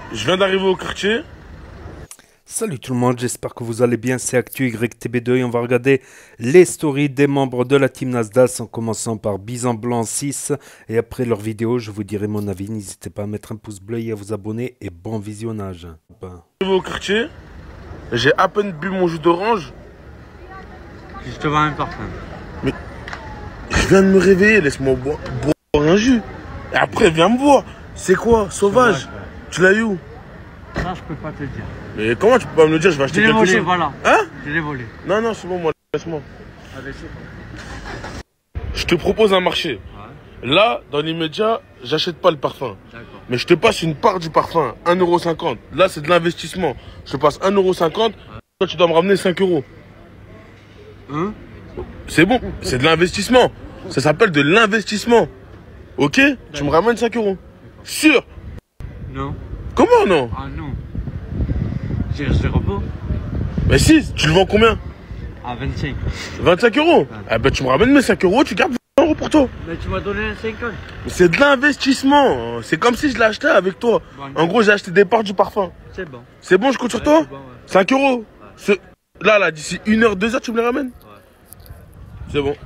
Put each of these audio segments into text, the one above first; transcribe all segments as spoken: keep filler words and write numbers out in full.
Je viens d'arriver au quartier. Salut tout le monde, j'espère que vous allez bien, c'est Actu Y T B deux et on va regarder les stories des membres de la team Nasdaq en commençant par Bison Blanc six et après leur vidéo je vous dirai mon avis, n'hésitez pas à mettre un pouce bleu et à vous abonner et bon visionnage. Ben. J'arrive au quartier, j'ai à peine bu mon jus d'orange. Je te vends un parfum. Mais je viens de me réveiller, laisse-moi boire, boire un jus. Et après viens me voir. C'est quoi, sauvage, Sauvage, ouais. Tu l'as eu où? Ça, je peux pas te le dire. Mais comment tu peux pas me le dire? Je vais acheter Je l'ai quelque volé, chose. voilà. Hein? Je l'ai volé. Non, non, c'est bon, moi, laisse-moi. Avec ça. Je te propose un marché. Ouais. Là, dans l'immédiat, j'achète pas le parfum. D'accord. Mais je te passe une part du parfum, un euro cinquante. Là, c'est de l'investissement. Je te passe un euro cinquante. Ouais. Toi, tu dois me ramener cinq euros. Hein? C'est bon, c'est de l'investissement. Ça s'appelle de l'investissement. Ok? Tu me ramènes cinq euros. Sûr? Non. Comment non? Ah non. J'ai resté repos. Mais si, tu le vends combien? À vingt-cinq. vingt-cinq euros. Ouais. Ah ben tu me ramènes mes cinq euros, tu gardes vingt euros pour toi. Mais tu m'as donné un cinquante. C'est de l'investissement. C'est comme si je l'achetais avec toi. Bon, En gros, j'ai acheté des parts du parfum. c'est bon. C'est bon, je compte sur Ouais, toi? c'est bon, ouais. cinq euros. Ouais. Ce... Là, là, d'ici une heure, deux heures, tu me les ramènes? Ouais. C'est bon.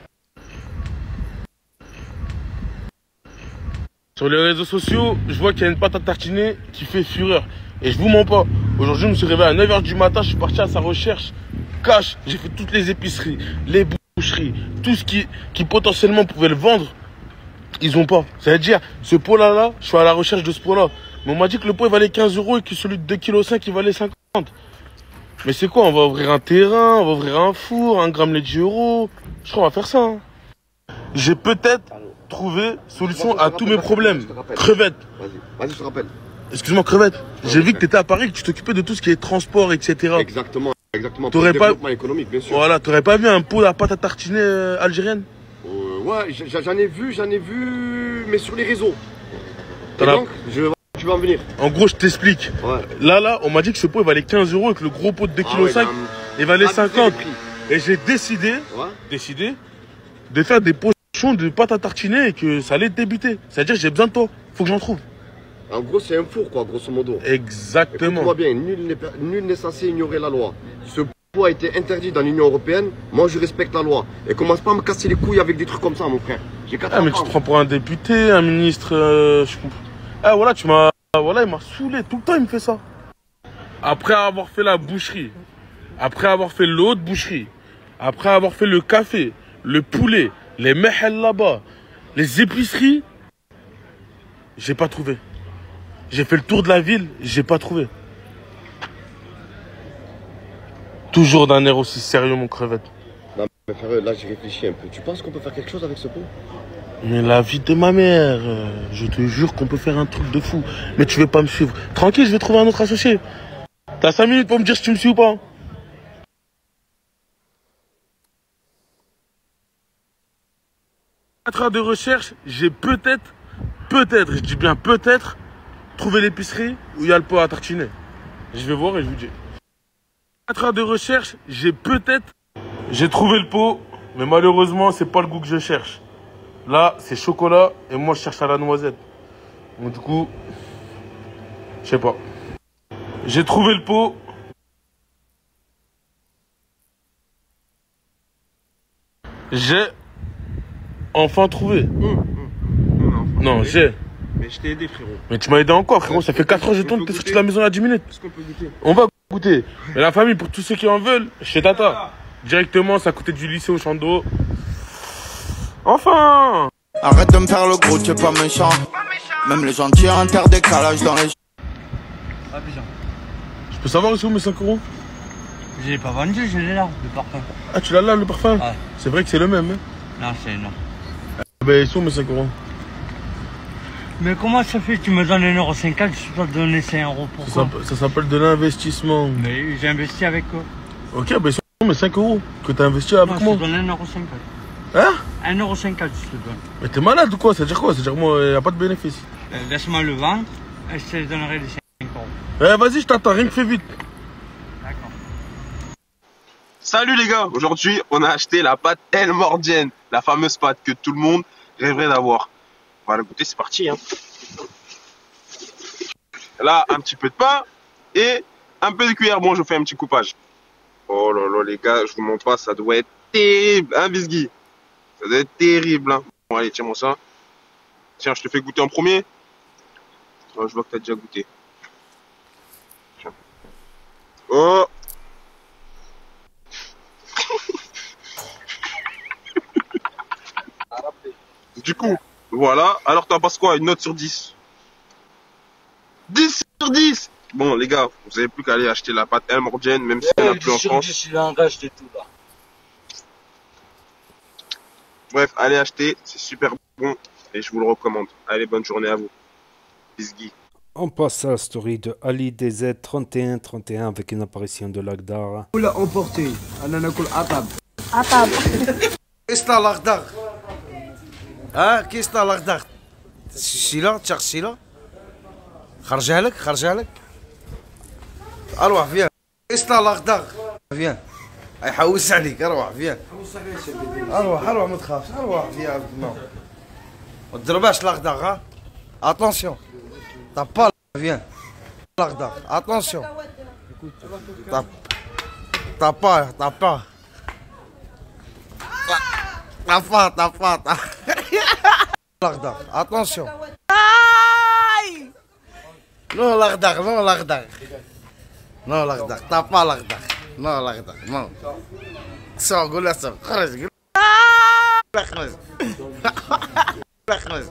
Sur les réseaux sociaux, je vois qu'il y a une pâte à tartiner qui fait fureur. Et je vous mens pas. Aujourd'hui, je me suis réveillé à neuf heures du matin, je suis parti à sa recherche. Cash, j'ai fait toutes les épiceries, les boucheries, tout ce qui, qui potentiellement pouvait le vendre. Ils ont pas. C'est-à-dire, ce pot-là, là, je suis à la recherche de ce pot-là. Mais on m'a dit que le pot, il valait quinze euros et que celui de deux virgule cinq kilos, il valait cinquante. Mais c'est quoi? On va ouvrir un terrain, on va ouvrir un four, un gramme les dix euros. Je crois qu'on va faire ça. Hein. J'ai peut-être trouvé solution à tous mes problèmes. Crevette. Vas-y, vas-y, je te rappelle. Excuse-moi, crevette. J'ai vu que tu étais à Paris, que tu t'occupais de tout ce qui est transport, et cetera. Exactement, exactement. T'aurais Pour le pas- développement économique, bien sûr. Voilà, t'aurais pas vu un pot à pâte à tartiner euh, algérienne? Euh, ouais, j- j'en ai vu, j'en ai vu, mais sur les réseaux. T'en Et as- donc, je... tu vas en venir. En gros, je t'explique. Ouais. Là, là, on m'a dit que ce pot, il valait quinze euros et que le gros pot de deux virgule cinq Ah kilos, ouais, il valait abusé les cinquante. prix. Et j'ai décidé, Ouais. décidé de faire des potions de pâte à tartiner et que ça allait débuter. C'est-à-dire, j'ai besoin de toi. Faut que j'en trouve. En gros, c'est un four, quoi, grosso modo. Exactement. Écoute-moi bien, nul n'est nul n'est censé ignorer la loi. Ce pot a été interdit dans l'Union Européenne. Moi, je respecte la loi. Et commence pas à me casser les couilles avec des trucs comme ça, mon frère. J'ai quatre Ah, mais tu enfants. te prends pour un député, un ministre. Euh, je comprends. Ah, voilà, tu m'as. Voilà, il m'a saoulé. Tout le temps, il me fait ça. Après avoir fait la boucherie, après avoir fait l'autre boucherie, après avoir fait le café, le poulet, les mehel là-bas, les épiceries, j'ai pas trouvé. J'ai fait le tour de la ville, j'ai pas trouvé. Toujours d'un air aussi sérieux, mon crevette. Non, mais frère, là, j'ai réfléchi un peu. Tu penses qu'on peut faire quelque chose avec ce pot? Mais la vie de ma mère, euh, je te jure qu'on peut faire un truc de fou. Mais tu veux pas me suivre. Tranquille, je vais trouver un autre associé. T'as cinq minutes pour me dire si tu me suis ou pas. quatre heures de recherche, j'ai peut-être, peut-être, je dis bien peut-être, trouvé l'épicerie où il y a le pot à tartiner. Je vais voir et je vous dis. quatre heures de recherche, j'ai peut-être, j'ai trouvé le pot, mais malheureusement, c'est pas le goût que je cherche. Là, c'est chocolat et moi, je cherche à la noisette. Donc, du coup, je sais pas. J'ai trouvé le pot. J'ai enfin trouvé. Non, Non, j'ai. Mais je t'ai aidé, frérot. Mais tu m'as aidé encore, frérot. Ça fait quatre heures que je On tourne, peut t'es sorti goûter. de la maison à dix minutes. Est-ce qu'on peut goûter? On va goûter. Mais la famille, pour tous ceux qui en veulent, chez Tata. Directement, c'est à côté du lycée au champ d'eau. Enfin! Arrête de me faire le gros, tu es pas méchant. Même les gentils en terre décalage dans les... Ah, bizarre. Je peux savoir où sont mes cinq euros? Je l'ai pas vendu, je l'ai là, le parfum. Ah, tu l'as là, le parfum? Ouais. C'est vrai que c'est le même, hein? Non, c'est non. Ben, ils sont mes cinq euros. Mais comment ça fait que tu me donnes un euro cinquante, je dois te donner cinq euros pour Ça quoi? s'appelle- ça s'appelle de l'investissement. Mais j'ai investi avec quoi? Ok, ben, ils sont mes cinq euros que t'as investi avec Non, je moi. te donne un euro cinquante. Hein? un euro cinquante, je te donne. Mais t'es malade ou quoi? Ça veut dire quoi? Ça veut dire moi, il n'y a pas de bénéfice. Euh, Laisse-moi le vendre et je te donnerai les cinq euros. Eh, vas-y, je t'attends, rien que fais vite. D'accord. Salut les gars, aujourd'hui on a acheté la pâte El Mordienne, la fameuse pâte que tout le monde rêverait d'avoir. On va la goûter, c'est parti hein. Là, un petit peu de pain et un peu de cuillère. Bon, je fais un petit coupage. Oh là là, les gars, je vous montre pas, ça doit être terrible, hein, Bisgui? Ça doit être terrible, hein. Bon, allez, tiens-moi ça. Tiens, je te fais goûter en premier. Oh, je vois que t'as déjà goûté. Tiens. Oh! Du coup, voilà. Alors, t'en passes quoi? Une note sur dix? dix sur dix! Bon, les gars, vous n'avez plus qu'à aller acheter la pâte El Mordjen, même si elle n'a plus en France. Il a engagé tout là. Bref, allez acheter, c'est super bon et je vous le recommande. Allez, bonne journée à vous. Bisgui. On passe à la story de Ali D Z trente et un trente et un avec une apparition de l'Agdar. ولا emporté انا ناكل عطب عطب كيستا الاخضر ها كيستا الاخضر الشيله تشغل الشيله خرجها لك خرجها لك اروح فيها كيستا الاخضر فيها يحوس عليك اروح فيها اروح اروح ما تخافش اروح فيها نو ما تضربهاش الاخضر ها اتونسيون طا با فيها الاخضر اتونسيون طا طا با طا با طا با طا با طا الاخضر اتونسيون نو الاخضر نو الاخضر نو الاخضر طا با الاخضر نو الاخضر نو سو قول له سو خرج قول له خرج خرج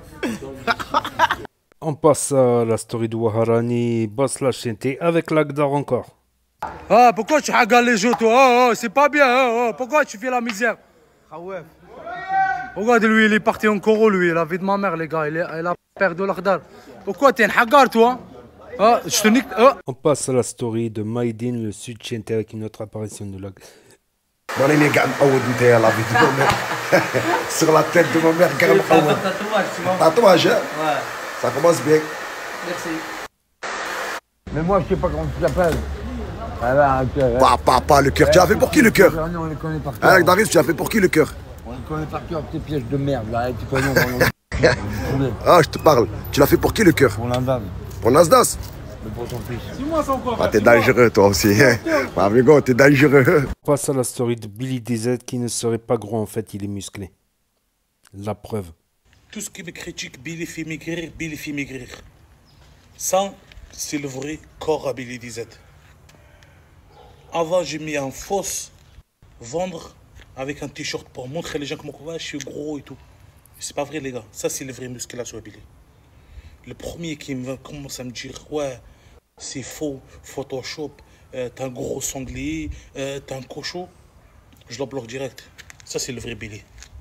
On passe à la story de Waharani, boss la chanté avec l'Agdar encore. Ah, pourquoi tu regardes les jeux, toi? Oh, oh, c'est pas bien. Oh, oh, pourquoi tu fais la misère? Regarde, lui, il est parti en Coro, lui. La vie de ma mère, les gars. Il, est, il a perdu l'Agdar. Pourquoi t'es un hagar, toi? Ah, je te nique. Oh. On passe à la story de Maïdine, le sud chanté avec une autre apparition de l'Agdar. راني قاعد معود انت يا لا فيديو sur la tête de ma mère قاعد معود tatouage ça commence bien. Merci. Mais moi, je sais pas comment tu t'appelles. Ah bah, un cœur. Pas, pas, pas le cœur. Tu as fait pour qui le cœur? Non, on les connaît par cœur. Avec Darius, tu as fait pour qui le cœur? On les connaît par cœur, tes pièges de merde. Là, tu connais. Ah, je te parle. Tu l'as fait pour qui le cœur? Pour l'Indam. Pour Nasdas? Mais pour ton fils. Ah, t'es dangereux toi aussi. Ma amigo, t'es dangereux. On passe à la story de Billy D Z qui ne serait pas gros en fait, il est musclé. La preuve. Tout ce qui me critique, Billy fait maigrir, Billy fait maigrir. Ça, c'est le vrai corps à Billy D Z. Avant, j'ai mis un fausse vendre avec un t-shirt pour montrer les gens que moi, je suis gros et tout. C'est pas vrai, les gars. Ça, c'est le vrai musculation à Billy. Le premier qui me commence à me dire, ouais, c'est faux, Photoshop, euh, t'es un gros sanglier, euh, t'es un cochon, je le bloque direct. Ça, c'est le vrai Billy.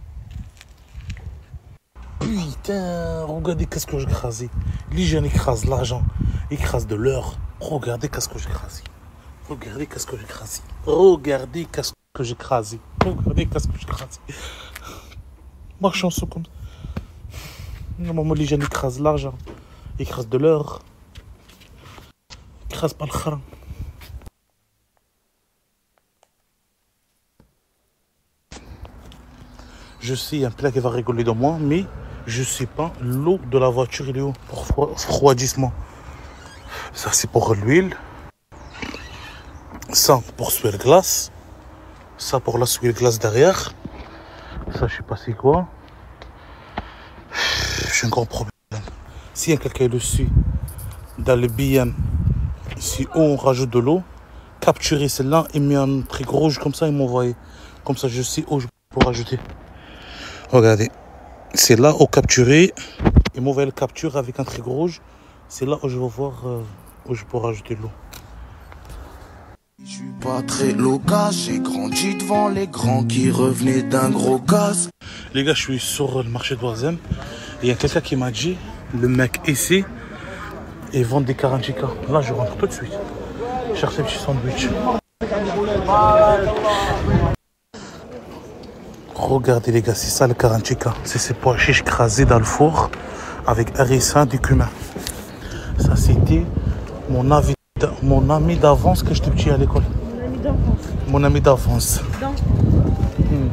Putain, regardez qu'est-ce que j'ai crasé. Les jeunes écrasent l'argent, écrasent de l'or. Regardez qu'est-ce que j'ai crasé. Regardez qu'est-ce que j'ai crasé. Regardez qu'est-ce que j'ai crasé. Regardez qu'est-ce que j'ai crasé. Moi, chanson comme ça. Normalement, les jeunes écrasent l'argent, écrasent de l'or, écrasent pas le khara. Je sais un plat qui va rigoler de moi, mais je sais pas l'eau de la voiture, il est où pour refroidissement. Ça, c'est pour l'huile. Ça, pour suer le glace. Ça, pour la suer le glace derrière. Ça, je sais pas c'est quoi. J'ai un grand problème. Si y a quelqu'un dessus, dans le B M, si on rajoute de l'eau, capturer celle-là et mettre un truc rouge comme ça et m'envoyer. Comme ça, je sais où je peux rajouter. Regardez. C'est là où capturer. Et m'envoyer le capture avec un truc rouge. C'est là où je vais voir euh, où je peux rajouter de l'eau. Je suis pas très loquace, j'ai grandi devant les grands qui revenaient d'un gros casse. Les gars, je suis sur le marché de Ouarzem. Il y a quelqu'un qui m'a dit, le mec ici, il vend des karanchika. Là, je rentre tout de suite. Chercher un petit sandwich. Regardez les gars, c'est ça le karanchika. C'est ces pois chiches écrasés dans le four avec harissa du cumin. Ça, c'était mon avis. Mon ami d'avance que j'étais petit à l'école. Mon ami d'enfance. Mon ami d'avance. Hmm.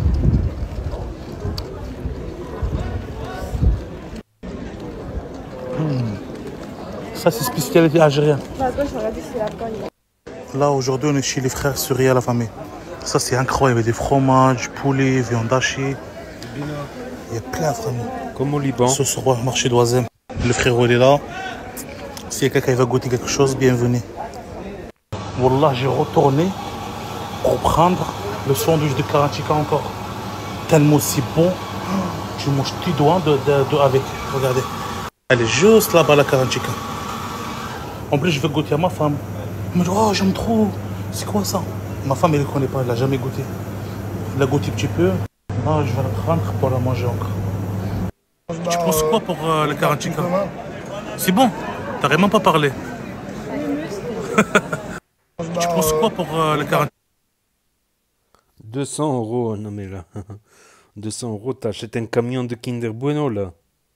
Hmm. Ça, c'est spécialité algérienne. À gauche, regardez, c'est la cogne. Là, aujourd'hui, on est chez les frères Suri à la famille. Ça, c'est incroyable. Il y a des fromages, poulet, viande hachée. Il y a plein de familles. Comme au Liban. Ce soir, au marché d'Oisem. Le frérot, il est là. S'il y a quelqu'un qui va goûter quelque chose, bienvenue. Wallah, j'ai retourné pour prendre le sandwich de Karatika encore. Tellement c'est bon. Tu manges tes doigts de, de, de, avec. Regardez. Elle est juste là-bas, la Karatika. En plus, je vais goûter à ma femme. Elle me dit, oh, j'aime trop. C'est quoi ça? Ma femme, elle ne connaît pas, elle n'a jamais goûté. Elle a goûté un petit peu. Là, je vais la prendre pour la manger encore. Tu penses quoi pour euh, le Karatika? C'est bon. T'as vraiment pas parlé. Tu penses quoi pour euh, le Karatika? deux cents euros, non mais là. deux cents euros, t'achètes un camion de Kinder Bueno là.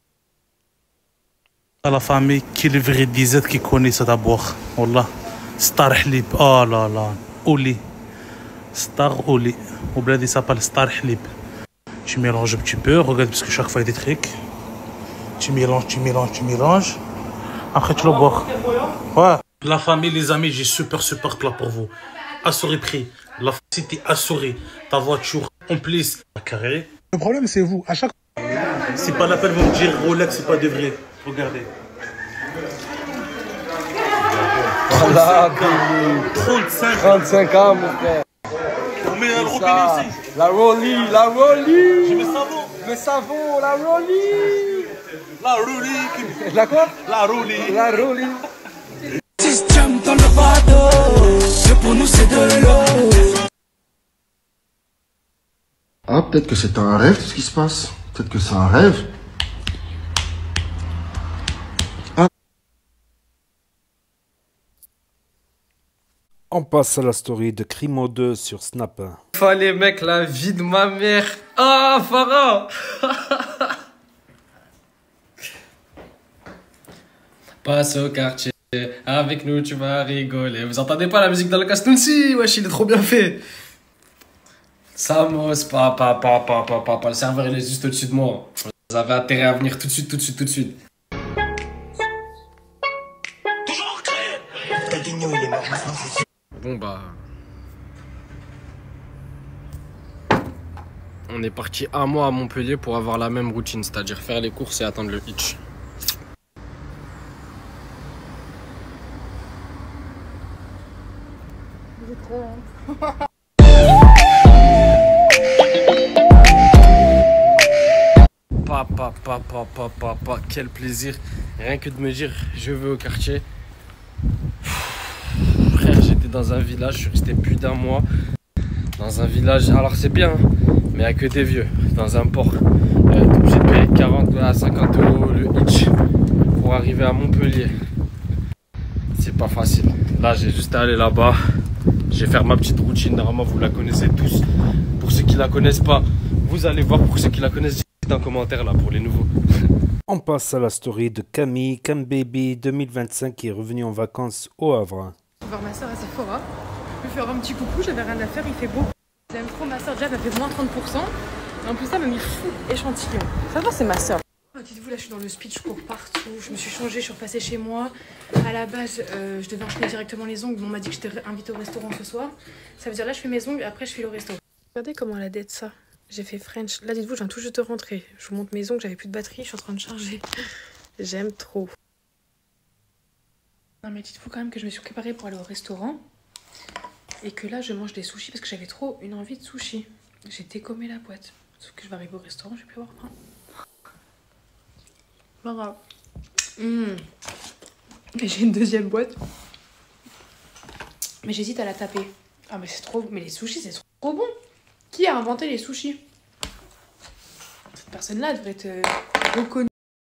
À la famille qui est le vrai disette qui connaît ça d'abord. Wallah. Star Hlib. Oh là là. Oli. Star Oli. Au bled, il s'appelle Star Hlib. Tu mélanges un petit peu, regarde, parce que chaque fois il y a des trucs. Tu mélanges, tu mélanges, tu mélanges. Après, tu le bois. Ouais. La famille, les amis, j'ai super, super plat pour vous. Assuré prix. La cité assurée. Ta voiture en plus. Carré. Le problème, c'est vous. À chaque C'est pas la peine de me dire Rolex, c'est pas de vrai. Regardez. trente-cinq, trente-cinq ans, mon frère. On met un robinet ici. La Rolly, la Rolly. J'ai le savon. Le savon, la Rolly. La Rolly. La quoi? La Rolly. La Rolly. Système dans le bateau, ce pour nous c'est de l'eau. Ah, peut-être que c'est un rêve ce qui se passe. Peut-être que c'est un rêve. On passe à la story de Crimo deux sur Snap. Fallait mec, la vie de ma mère. Ah, Farah. Passe au quartier, avec nous tu vas rigoler. Vous entendez pas la musique dans le Castounsi? Wesh, il est trop bien fait. Samos, papa, papa, papa, papa. Le serveur il est juste au-dessus de moi. Vous avez intérêt à venir tout de suite, tout de suite, tout de suite. Bon bah... On est parti un mois à Montpellier pour avoir la même routine, c'est-à-dire faire les courses et attendre le hitch. Vous êtes trop hein. Papa, papa, papa, papa, quel plaisir. Rien que de me dire, je vais au quartier. Frère, j'étais dans un village, je suis resté plus d'un mois. Dans un village, alors c'est bien, mais il n'y a que des vieux. Dans un port, euh, j'ai payé quarante à cinquante euros le hitch pour arriver à Montpellier. C'est pas facile. Là, j'ai juste à aller là-bas. Je vais faire ma petite routine. Normalement, vous la connaissez tous. Pour ceux qui la connaissent pas, vous allez voir. Pour ceux qui la connaissent, dites en commentaire là pour les nouveaux. On passe à la story de Camille, Cam Baby deux mille vingt-cinq qui est revenu en vacances au Havre. Je vais voir ma soeur à Sephora. Je vais faire un petit coucou, j'avais rien à faire, il fait beau. J'aime trop ma soeur, déjà elle m'a fait moins trente pour cent. Et en plus ça m'a mis fou échantillon. Ça va, c'est ma soeur. Oh, dites-vous, là je suis dans le speed, je cours partout. Je me suis changée, je suis repassée chez moi. À la base, euh, je devais enchaîner directement les ongles. On m'a dit que j'étais invitée au restaurant ce soir. Ça veut dire là je fais mes ongles et après je fais le resto. Regardez comment elle a dette ça. J'ai fait French. Là dites-vous, je viens tout juste de rentrer. Je vous montre mes ongles, j'avais plus de batterie, je suis en train de charger. J'aime trop. Non mais dites-vous quand même que je me suis préparée pour aller au restaurant. Et que là, je mange des sushis parce que j'avais trop une envie de sushis. J'ai décommé la boîte. Sauf que je vais arriver au restaurant, je vais plus avoir faim. Pas grave. Mmh. Mais j'ai une deuxième boîte. Mais j'hésite à la taper. Ah mais c'est trop... Mais les sushis, c'est trop bon. Qui a inventé les sushis? Cette personne-là devrait être euh, reconnue.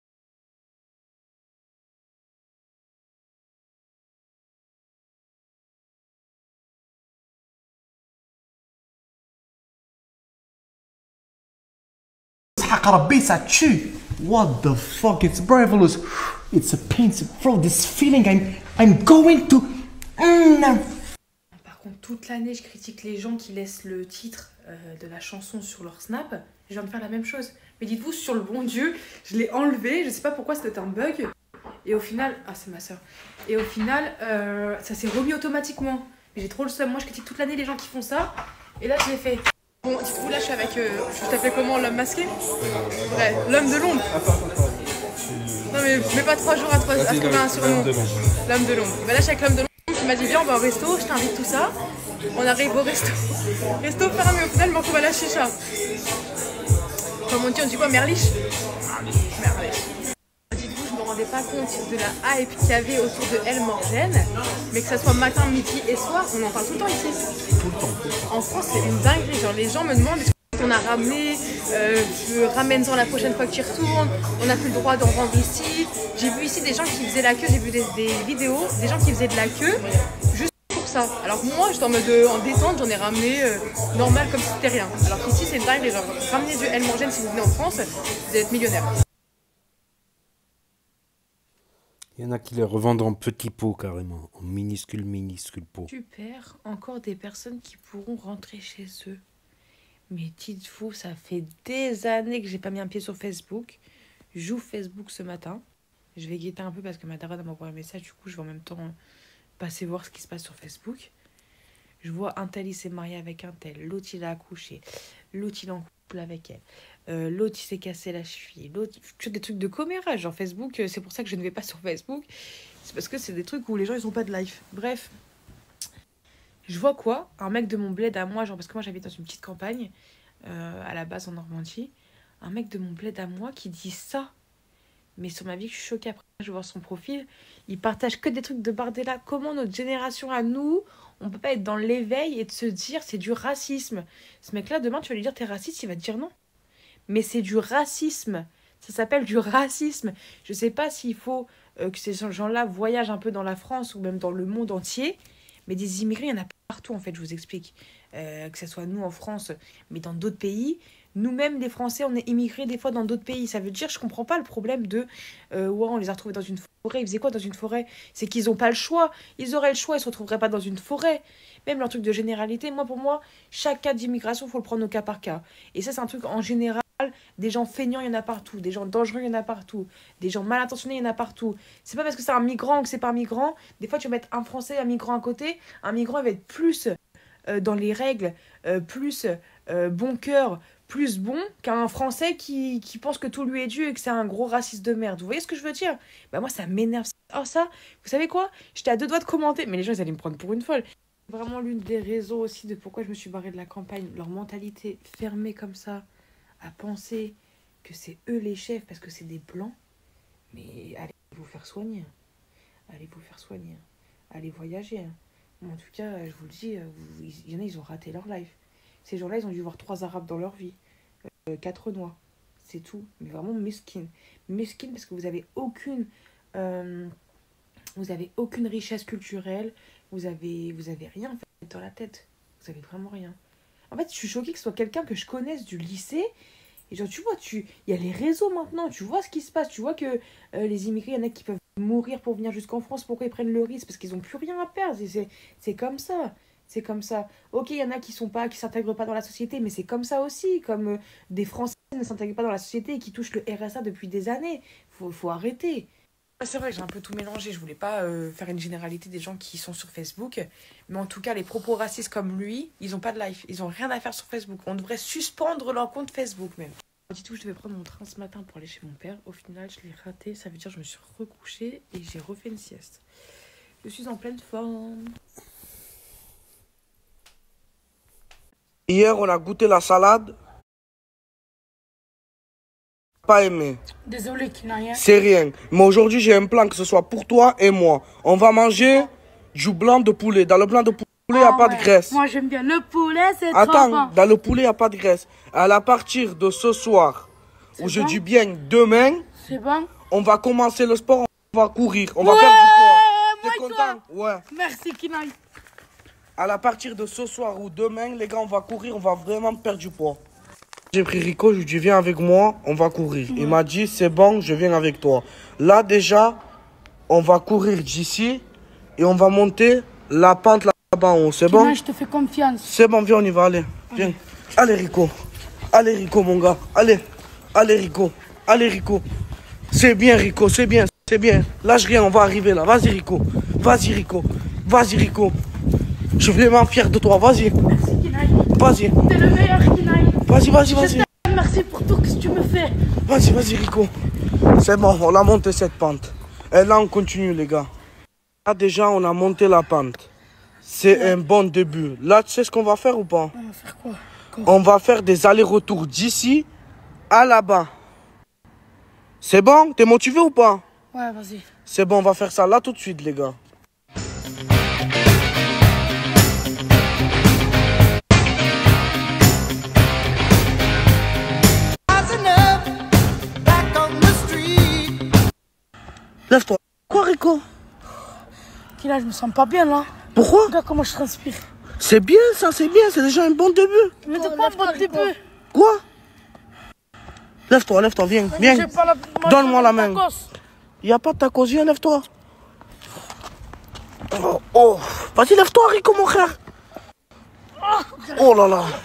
ربي ça tue. What the fuck? It's marvelous. It's a pain to throw this feeling. I'm I'm going to. Mm. Par contre, toute l'année, je critique les gens qui laissent le titre euh, de la chanson sur leur snap. Je viens de faire la même chose. Mais dites-vous, sur le bon Dieu, je l'ai enlevé. Je sais pas pourquoi c'était un bug. Et au final, ah c'est ma soeur. Et au final, euh, ça s'est remis automatiquement. J'ai trop le seum. Moi, je critique toute l'année les gens qui font ça. Et là, je l'ai fait. Bon, dites-vous, là, je suis avec. Euh, je t'appelle comment, l'homme masqué? Ouais, l'homme de l'ombre. Non, mais mets pas trois jours à, trois, à trouver un surnom. L'homme de l'ombre. Bah là, je suis avec l'homme de l'ombre qui m'a dit viens, on va au resto, je t'invite tout ça. On arrive au resto. Resto fermé, au final, je me retrouve à la chicha. Comme on dit, on dit quoi, merliche? Merliche. Dites-vous, je me rendais pas compte de la hype qu'il y avait autour de El Morgen, mais que ça soit matin, midi et soir, on en parle tout le temps ici. Tout le temps. En France, c'est une dinguerie. Genre, les gens me demandent est-ce qu'on a ramené, euh, je ramène-en la prochaine fois que tu y retournes, on n'a plus le droit d'en vendre ici. J'ai vu ici des gens qui faisaient la queue, j'ai vu des, des vidéos, des gens qui faisaient de la queue juste pour ça. Alors que moi, j'étais en mode euh, en détente, j'en ai ramené euh, normal comme si c'était rien. Alors qu'ici, c'est dingue, les gens. Ramenez du El Morgen si vous venez en France, vous allez être millionnaire. Il y en a qui les revendent en petits pots carrément, en minuscules, minuscules pots. Super, encore des personnes qui pourront rentrer chez eux. Mais dites-vous, ça fait des années que j'ai pas mis un pied sur Facebook. J'ouvre Facebook ce matin. Je vais guetter un peu parce que ma daronne m'a envoyé un message. Du coup, je vais en même temps passer voir ce qui se passe sur Facebook. Je vois un tel, il s'est marié avec un tel. L'autre, il a accouché. L'autre, il est en couple avec elle. Euh, l'autre, il s'est cassé la cheville. L'autre, tu des trucs de commérage. Genre Facebook, c'est pour ça que je ne vais pas sur Facebook. C'est parce que c'est des trucs où les gens, ils ont pas de life. Bref. Je vois quoi? Un mec de mon bled à moi, genre parce que moi j'habite dans une petite campagne, euh, à la base en Normandie. Un mec de mon bled à moi qui dit ça. Mais sur ma vie, je suis choquée. Après, je vois son profil. Il partage que des trucs de Bardella. Comment notre génération à nous, on peut pas être dans l'éveil et de se dire c'est du racisme. Ce mec-là, demain, tu vas lui dire t'es raciste, il va te dire non. Mais c'est du racisme. Ça s'appelle du racisme. Je sais pas s'il faut euh, que ces gens-là voyagent un peu dans la France ou même dans le monde entier. Mais des immigrés, il y en a partout, en fait, je vous explique. Euh, que ce soit nous en France, mais dans d'autres pays. Nous-mêmes, les Français, on est immigrés des fois dans d'autres pays. Ça veut dire, je comprends pas le problème de... Euh, ouais, on les a retrouvés dans une forêt. Ils faisaient quoi dans une forêt? C'est qu'ils ont pas le choix. Ils auraient le choix, ils se retrouveraient pas dans une forêt. Même leur truc de généralité, moi, pour moi, chaque cas d'immigration, il faut le prendre au cas par cas. Et ça, c'est un truc en général. Des gens feignants, il y en a partout. Des gens dangereux, il y en a partout. Des gens mal intentionnés, il y en a partout. C'est pas parce que c'est un migrant que c'est pas un migrant. Des fois, tu vas mettre un Français, un migrant à côté. Un migrant, il va être plus euh, dans les règles, euh, plus euh, bon cœur, plus bon qu'un Français qui, qui pense que tout lui est dû et que c'est un gros raciste de merde. Vous voyez ce que je veux dire? Bah moi, ça m'énerve. Oh ça, vous savez quoi? J'étais à deux doigts de commenter. Mais les gens, ils allaient me prendre pour une folle. Vraiment l'une des raisons aussi de pourquoi je me suis barrée de la campagne. Leur mentalité fermée comme ça, à penser que c'est eux les chefs parce que c'est des blancs. Mais allez vous faire soigner. Allez vous faire soigner. Allez voyager. En tout cas, je vous le dis, il y en a, ils ont raté leur life. Ces gens-là, ils ont dû voir trois arabes dans leur vie. Euh, quatre noirs. C'est tout. Mais vraiment mesquine. Mesquine parce que vous avez aucune... Euh, vous avez aucune richesse culturelle. Vous avez, vous avez rien fait dans la tête. Vous avez vraiment rien. En fait, je suis choquée que ce soit quelqu'un que je connaisse du lycée. Et genre, tu vois, tu... il y a les réseaux maintenant. Tu vois ce qui se passe. Tu vois que euh, les immigrés, il y en a qui peuvent mourir pour venir jusqu'en France. Pourquoi ils prennent le risque? Parce qu'ils n'ont plus rien à perdre. C'est comme ça. C'est comme ça. Ok, il y en a qui sont pas, qui s'intègrent pas dans la société. Mais c'est comme ça aussi. Comme euh, des Français ne s'intègrent pas dans la société et qui touchent le R S A depuis des années. Faut, faut arrêter. C'est vrai que j'ai un peu tout mélangé. Je voulais pas euh, faire une généralité des gens qui sont sur Facebook. Mais en tout cas, les propos racistes comme lui, ils ont pas de life. Ils ont rien à faire sur Facebook. On devrait suspendre leur compte Facebook même. Du tout, je devais prendre mon train ce matin pour aller chez mon père. Au final, je l'ai raté. Ça veut dire que je me suis recouchée et j'ai refait une sieste. Je suis en pleine forme. Hier, on a goûté la salade. Pas aimé. Désolé qu'il n'a rien. C'est rien. Mais aujourd'hui, j'ai un plan que ce soit pour toi et moi. On va manger du blanc de poulet. Dans le blanc de poulet, il n'y a Ah pas ouais. de graisse. Moi, j'aime bien le poulet, c'est trop Attends, bon. dans le poulet, il n'y a pas de graisse. À la partir de ce soir, ou je bon dis bien demain, C'est bon? on va commencer le sport, on va courir, on va Ouais, perdre du poids. T'es moi, content? Ouais. Merci, Kinaï. À la partir de ce soir ou demain, les gars, on va courir, on va vraiment perdre du poids. J'ai pris Rico, je lui ai dit viens avec moi, on va courir. Il m'a dit c'est bon, je viens avec toi. Là déjà, on va courir d'ici et on va monter la pente là-bas en haut, c'est bon? Kinaï, je te fais confiance. C'est bon, viens, on y va, allez. Viens. Allez Rico, allez Rico mon gars, allez. Allez Rico, allez Rico. C'est bien Rico, c'est bien, c'est C'est bien. Lâche rien, on va arriver là. Vas-y, Rico. Vas-y, Rico. Vas-y, Rico. Je suis vraiment fier de toi. Vas-y. Merci, Kinaï. Vas-y. T'es le meilleur, Kinaï. Vas-y, vas-y, vas-y. Je t'aime, merci pour tout ce que tu me fais. Vas-y, vas-y, Rico. C'est bon, on a monté cette pente. Et là, on continue, les gars. Là, déjà, on a monté la pente. C'est ouais. un bon début. Là, tu sais ce qu'on va faire ou pas? On va faire quoi? Quoi? On va faire des allers-retours d'ici à là-bas. C'est bon? T'es motivé ou pas? Ouais, vas-y. C'est bon, on va faire ça là tout de suite, les gars. Lève-toi. Quoi, Rico? Là, je me sens pas bien là. Pourquoi? Regarde comment je transpire. C'est bien ça, c'est bien, c'est déjà un bon début. Mais de quoi un bon début? Quoi? Lève-toi, lève-toi, viens, viens. La... Donne-moi la main. Il n'y a pas de tacos, viens, lève-toi. Oh, oh. Vas-y, lève-toi, Rico, mon frère. Oh là là.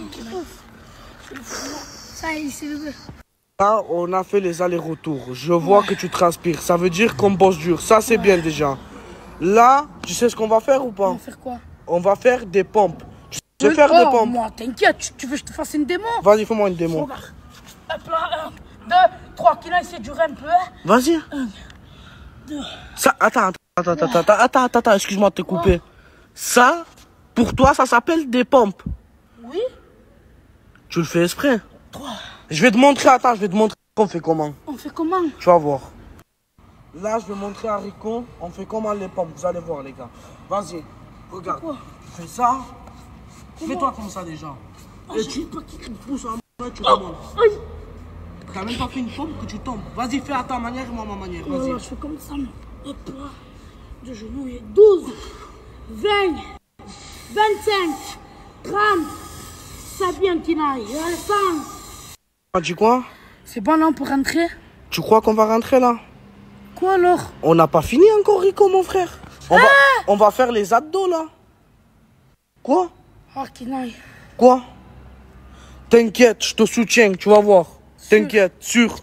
Ça y est, c'est levé. Là, on a fait les allers-retours. Je vois ouais. que tu transpires. Ça veut dire qu'on bosse dur. Ça, c'est ouais. bien déjà. Là, tu sais ce qu'on va faire ou pas? On va faire quoi? On va faire des pompes. Tu sais oui, faire oh, des pompes? Moi, t'inquiète, tu, tu veux que je te fasse une démo? Vas-y, fais-moi une démo. Regarde. Hop là, un, deux, trois, qui c'est dur un peu. Hein? Vas-y. Un, deux. Ça, attends, attends, attends, attends, attends, attends, attends, attends excuse-moi de te couper. Oh. Ça, pour toi, ça s'appelle des pompes. Oui. Tu le fais exprès? Trois. Je vais te montrer, attends, je vais te montrer qu'on fait comment. On fait comment? Tu vas voir. Là, je vais montrer à Rico, on fait comment les pompes, vous allez voir les gars. Vas-y, regarde. Fais ça. Fais-toi comme ça déjà. Oh, et tu te pousses en main, tu remontes. T'as même pas fait une pompe que tu tombes. Vas-y, fais à ta manière et moi à ma manière. Vas-y. Oh, je fais comme ça. Hop là. De genoux, douze, vingt, vingt-cinq, trente. C'est bien, Kinaï. cent. Tu dis quoi? C'est bon là, on peut rentrer? Tu crois qu'on va rentrer là? Quoi alors? On n'a pas fini encore, Rico, mon frère. On, ah va, on va faire les abdos là. Quoi? Oh, Kinaï. Quoi? T'inquiète, je te soutiens, tu vas voir. T'inquiète, sûr.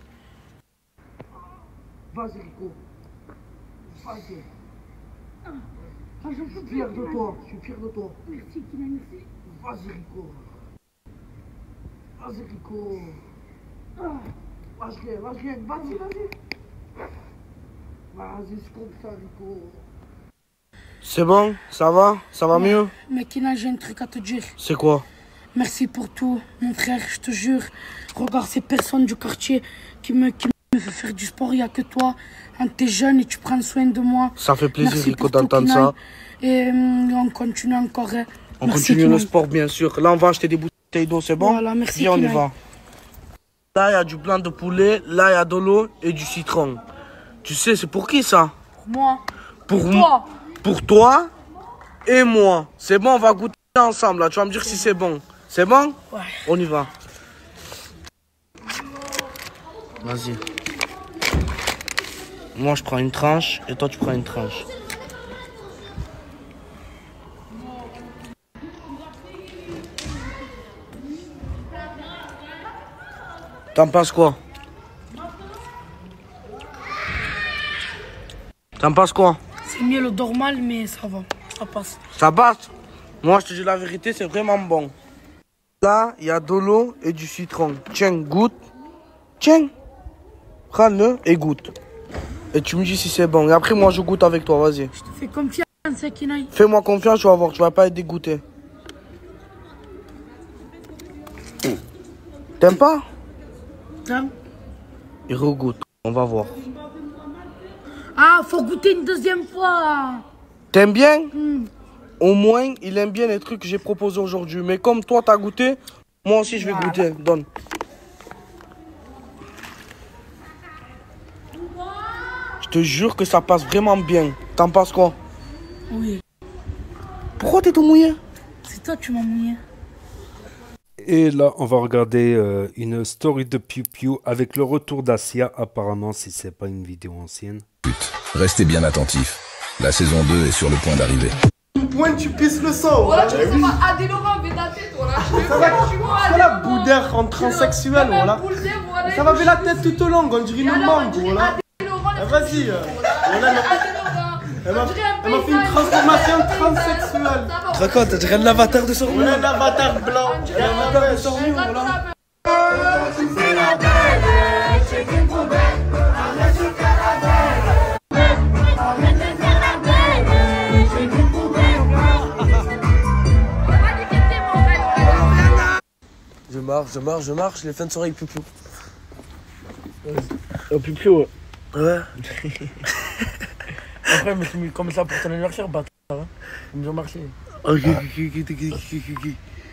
Vas-y, Rico. Vas-y. Ah, je suis fier de toi, je suis fier de toi. Merci, Kinaï, merci. Vas-y, Rico. Vas-y, Rico. Ah. Lâche rien, lâche rien. Vas-y, vas-y. Vas-y, c'est comme ça, Rico. C'est bon? Ça va? Ça va mieux? Mais Kinaï, j'ai un truc à te dire. C'est quoi? Merci pour tout, mon frère, je te jure. Regarde ces personnes du quartier qui me, qui me font faire du sport, il n'y a que toi. T'es jeune et tu prends soin de moi. Ça fait plaisir, Rico, d'entendre ça. Et hum, on continue encore. Hein. On merci, continue Kinaï. Le sport, bien sûr. Là, on va acheter des bouteilles d'eau, c'est bon? Voilà, merci. Viens, on y va. Là, il y a du blanc de poulet, là, il y a de l'eau et du citron. Tu sais, c'est pour qui ça? Pour moi. Pour toi. Pour toi et moi. C'est bon, on va goûter ensemble, là. Tu vas me dire si c'est bon. C'est bon? Ouais. On y va. Vas-y. Moi, je prends une tranche et toi, tu prends une tranche. T'en penses quoi? T'en penses quoi? C'est mieux le normal, mais ça va. Ça passe. Ça passe? Moi, je te dis la vérité, c'est vraiment bon. Là, il y a de l'eau et du citron. Tiens, goûte. Tiens. Prends-le et goûte. Et tu me dis si c'est bon. Et après, moi, je goûte avec toi. Vas-y. Je te fais confiance, Kinaï. Fais-moi confiance, tu vas voir. Tu vas pas être dégoûté. T'aimes pas? T'aimes? Il regoute. On va voir. Ah, faut goûter une deuxième fois. T'aimes bien? mm. Au moins, il aime bien les trucs que j'ai proposés aujourd'hui. Mais comme toi, t'as goûté, moi aussi, je vais voilà. goûter. Donne. Je te jure que ça passe vraiment bien. T'en penses quoi? Oui. Pourquoi t'es tout mouillé? C'est toi, tu m'as mouillé. Et là, on va regarder euh, une story de Piu Piu avec le retour d'Asia, apparemment, si c'est pas une vidéo ancienne. Restez bien attentifs. La saison deux est sur le point d'arriver. Une pointe, tu pisses le sang. Voilà, tu sais pas, Adélora, védaté, toi là. Ça va, c'est la boudère en transsexuel, voilà. Ça va avec la tête tout au long, on dirait une mangue, voilà. Ah, vas-y. euh. Elle m'a elle m'a- elle m'a fait une transformation transsexuelle. Tu te racontes, tu regardes l'avatar de Sormion. On a l'avatar blanc. Elle a l'avatar de Sormion, voilà. Je marche, je marche, je marche, les fins de soirée avec Piu-Piu. Oh, Piu-Piu, ouais. Ouais. Après, je me suis mis comme ça pour ton anniversaire, bâtard. Hein. Comme j'ai marché. Ok, ok, ok, ok, ok, ok.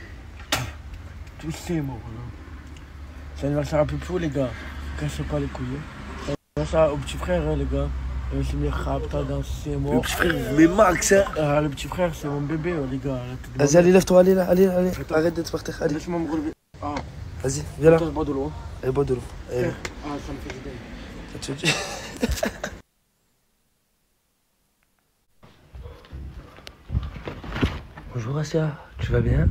Tu sais, moi. C'est l'anniversaire à Piu-Piu, les gars. Cassez pas les couilles. C'est l'anniversaire au petit frère, hein, les gars. Je me suis mis rapta dans ses mots. Le petit frère, mais Max, hein. Ah, le petit frère, c'est mon bébé, oh, les gars. Vas-y, allez, lève-toi, allez là, allez, allez. Arrête d'être par terre, allez. Laisse-moi me relever. Ah. Vas-y, viens là. Attends, je bois de l'eau. Allez, bois de l'eau. Allez. Ah, ça me fait du bien. Tu te dis. Bonjour Asia, tu vas bien?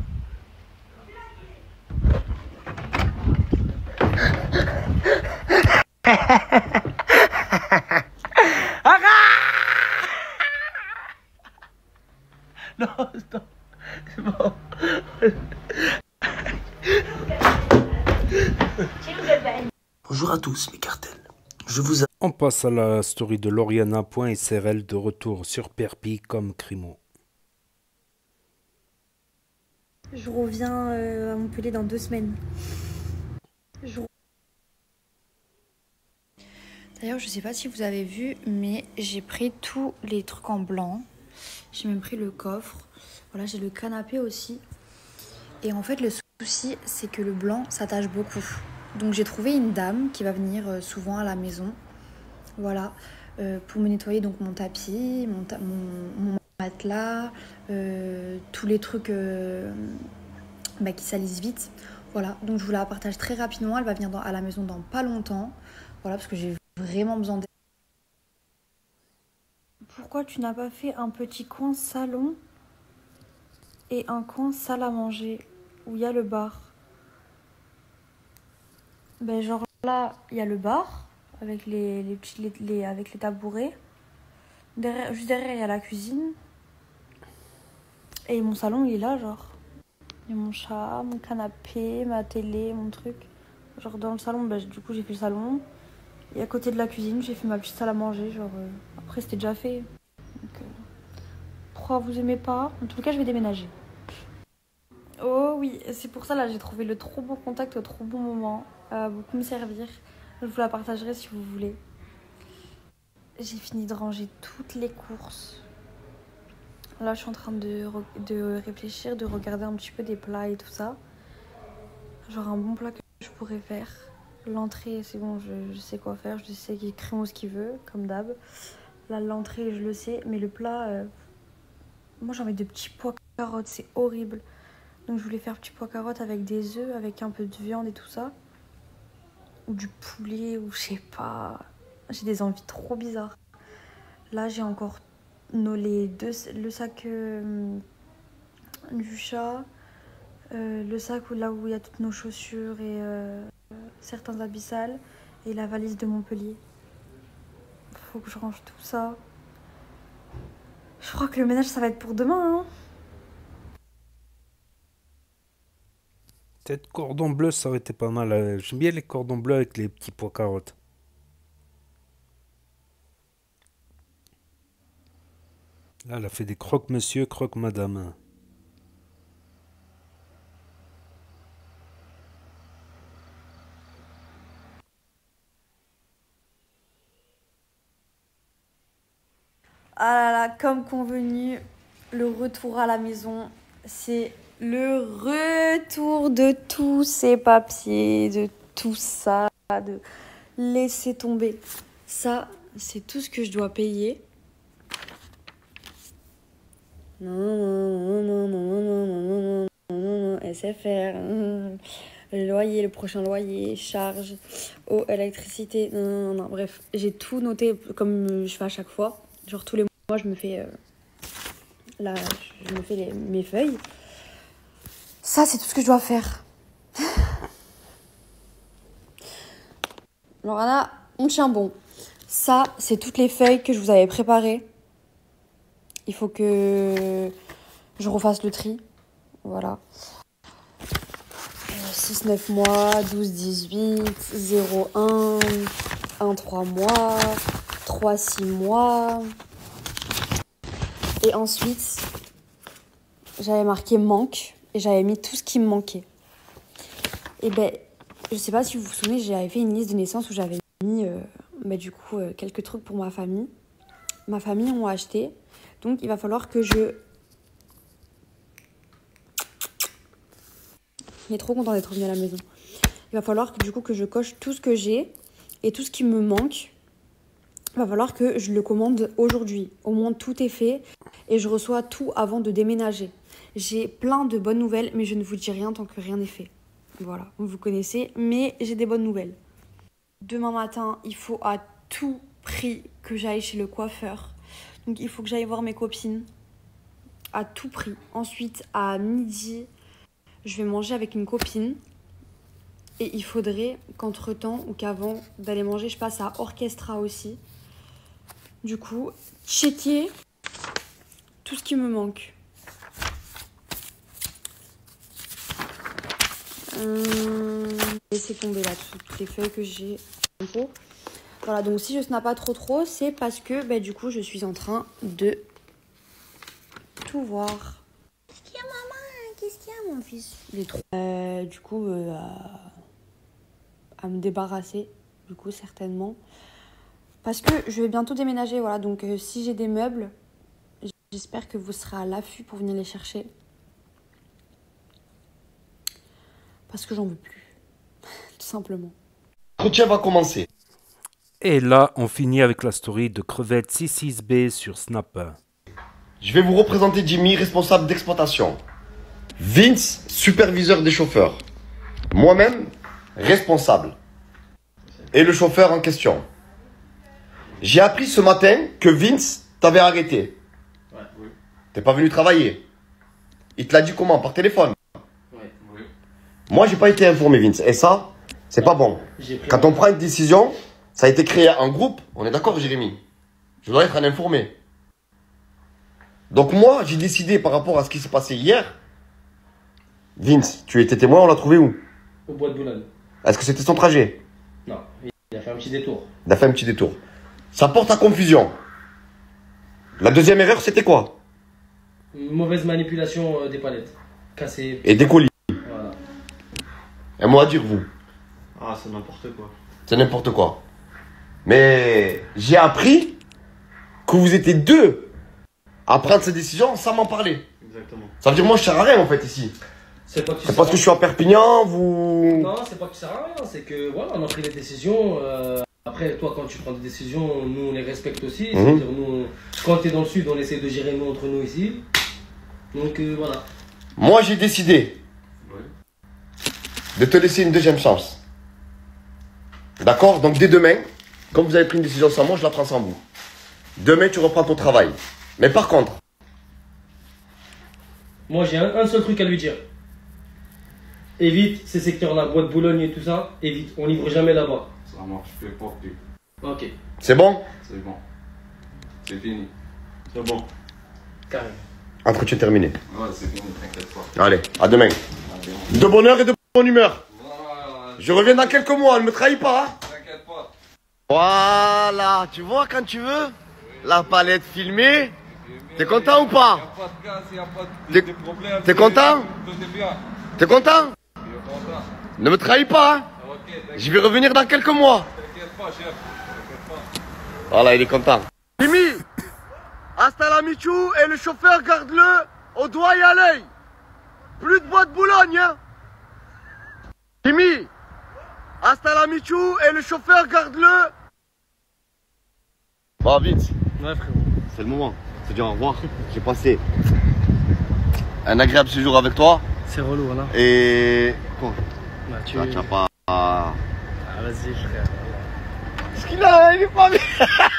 Non, stop. C'est bon. Bonjour à tous mes cartels. Je vous a... On passe à la story de Lauriana. Point S R L de retour sur Perpi comme Crimo. Je reviens euh, à Montpellier dans deux semaines. Je... D'ailleurs, je sais pas si vous avez vu, mais j'ai pris tous les trucs en blanc. J'ai même pris le coffre. Voilà, j'ai le canapé aussi. Et en fait, le souci, c'est que le blanc s'attache beaucoup. Donc j'ai trouvé une dame qui va venir euh, souvent à la maison. Voilà, euh, pour me nettoyer donc mon tapis, mon, ta mon, mon matelas, euh, tous les trucs euh, bah, qui salissent vite. Voilà, donc je vous la partage très rapidement. Elle va venir dans, à la maison dans pas longtemps. Voilà, parce que j'ai vraiment besoin d'aide. Pourquoi tu n'as pas fait un petit coin salon et un coin salle à manger où il y a le bar? Ben genre là, il y a le bar avec les, les petits les, les, avec les tabourets. Derrière, juste derrière, il y a la cuisine. Et mon salon, il est là, genre. Il y a mon chat, mon canapé, ma télé, mon truc. Genre dans le salon, ben, du coup, j'ai fait le salon. Et à côté de la cuisine, j'ai fait ma petite salle à manger. Genre, euh, après, c'était déjà fait. Donc, euh, pourquoi vous aimez pas? En tout cas, je vais déménager. Oh oui, c'est pour ça, là, j'ai trouvé le trop bon contact au trop bon moment. Euh, beaucoup me servir. Je vous la partagerai si vous voulez. J'ai fini de ranger toutes les courses. Là, je suis en train de, de réfléchir, de regarder un petit peu des plats et tout ça. Genre un bon plat que je pourrais faire. L'entrée, c'est bon, je, je sais quoi faire. Je sais qu'il crée ce qu'il veut, comme d'hab. Là, l'entrée, je le sais. Mais le plat, euh... moi, j'ai envie de petits pois carottes. C'est horrible. Donc, je voulais faire petits pois carottes avec des œufs, avec un peu de viande et tout ça. Ou du poulet, ou je sais pas. J'ai des envies trop bizarres. Là, j'ai encore nos, les deux, le sac euh, du chat, euh, le sac où, là où il y a toutes nos chaussures et euh, certains habits sales, et la valise de Montpellier. Faut que je range tout ça. Je crois que le ménage, ça va être pour demain, hein. Peut-être cordon bleu, ça aurait été pas mal. J'aime bien les cordons bleus avec les petits pois carottes. Là, elle a fait des croque-monsieur, croque-madame. Ah là là, comme convenu, le retour à la maison, c'est le retour de tous ces papiers, de tout ça, de laisser tomber. Ça, c'est tout ce que je dois payer. Non, non, non, non, non, non, non, non, non, S F R, non, le loyer, le prochain loyer, charge, eau, électricité, non, non, non, bref, j'ai tout noté comme je fais à chaque fois. Genre tous les mois, je me fais, euh, là, je me fais les, mes feuilles. Ça, c'est tout ce que je dois faire. Lauriana, on tient bon. Ça, c'est toutes les feuilles que je vous avais préparées. Il faut que je refasse le tri. Voilà. six neuf mois, douze dix-huit, zéro un, un trois mois, trois six mois. Et ensuite, j'avais marqué manque et j'avais mis tout ce qui me manquait. Et ben, je sais pas si vous vous souvenez, j'avais fait une liste de naissance où j'avais mis euh, ben, du coup euh, quelques trucs pour ma famille. Ma famille ont acheté. Donc il va falloir que je... Il est trop content d'être revenu à la maison. Il va falloir que, du coup que je coche tout ce que j'ai et tout ce qui me manque. Il va falloir que je le commande aujourd'hui. Au moins tout est fait et je reçois tout avant de déménager. J'ai plein de bonnes nouvelles mais je ne vous dis rien tant que rien n'est fait. Voilà, vous connaissez, mais j'ai des bonnes nouvelles. Demain matin, il faut à tout prix que j'aille chez le coiffeur. Donc il faut que j'aille voir mes copines à tout prix. Ensuite, à midi, je vais manger avec une copine. Et il faudrait qu'entre-temps ou qu'avant d'aller manger, je passe à Orchestra aussi. Du coup, checker tout ce qui me manque. Hum, laissez tomber là toutes les feuilles que j'ai. Voilà, donc si je snap pas trop trop, c'est parce que bah, du coup je suis en train de tout voir. Qu'est-ce qu'il y a maman? Qu'est-ce qu'il y a mon fils? Il est trop... Euh, du coup, euh, à... à me débarrasser, du coup certainement. Parce que je vais bientôt déménager, voilà, donc euh, si j'ai des meubles, j'espère que vous serez à l'affût pour venir les chercher. Parce que j'en veux plus, tout simplement. L'entretien va commencer. Et là, on finit avec la story de Crevette six six B sur Snap. Je vais vous représenter Jimmy, responsable d'exploitation. Vince, superviseur des chauffeurs. Moi-même, responsable. Et le chauffeur en question. J'ai appris ce matin que Vince t'avait arrêté. Ouais, oui. T'es pas venu travailler. Il te l'a dit comment? Par téléphone? Ouais, oui. Moi, j'ai pas été informé, Vince. Et ça, c'est pas bon. Quand on prend une décision, ça a été créé en groupe. On est d'accord, Jérémy? Je dois être un informé. Donc moi, j'ai décidé par rapport à ce qui s'est passé hier. Vince, tu étais témoin, on l'a trouvé où? Au bois de Boulogne. Est-ce que c'était son trajet? Non, il a fait un petit détour. Il a fait un petit détour. Ça porte à confusion. La deuxième erreur, c'était quoi? Une mauvaise manipulation euh, des palettes. Cassé. Et des colis. Voilà. Un mot à dire, vous? Ah, c'est n'importe quoi. C'est n'importe quoi. Mais j'ai appris que vous étiez deux à prendre cette décision sans m'en parler. Exactement. Ça veut dire moi je sers à rien en fait ici. C'est pas que tu C'est parce que je suis à Perpignan, vous... Non, c'est pas que ça sert à rien, c'est que voilà, on a pris des décisions. Euh, après, toi, quand tu prends des décisions, nous on les respecte aussi. Mhm. C'est-à-dire, nous, quand tu es dans le sud, on essaie de gérer nous entre nous ici. Donc euh, voilà. Moi j'ai décidé de te laisser une deuxième chance. D'accord? Donc dès demain, comme vous avez pris une décision sans moi, je la prends sans vous. Demain tu reprends ton travail. Mais par contre... Moi j'ai un, un seul truc à lui dire. Évite ces secteurs-là, bois de Boulogne et tout ça, évite, on livre jamais là-bas. Ça marche, je fais porter. Ok. C'est bon? C'est bon. C'est fini. C'est bon. Carré. Entretien terminé. Ouais, c'est fini, t'inquiète pas. Allez, à demain. De bonne heure et de bonne humeur. Je reviens dans quelques mois, ne me trahis pas. Hein. T'inquiète pas. Voilà, tu vois quand tu veux, la palette filmée. T'es content ou pas? Y'a pas de casse, y'a pas de, de problème. T'es content? Tout est bien. T'es content? Je suis content. Ne me trahis pas. Hein. Ok, je vais revenir dans quelques mois. T'inquiète pas, chef. T'inquiète pas. Voilà, il est content. Jimmy, hasta la michou et le chauffeur garde-le au doigt et à l'œil. Plus de bois de Boulogne, hein. Jimmy, hasta la michou et le chauffeur garde-le. Bon, vite. Ouais, frérot. C'est le moment. C'est dire au revoir. J'ai passé un agréable séjour avec toi. C'est relou, voilà. Et... Quoi? Bah, tu... Ah, tu vas pas... Ah, vas-y, frère. ce qu'il a, il est pas bien.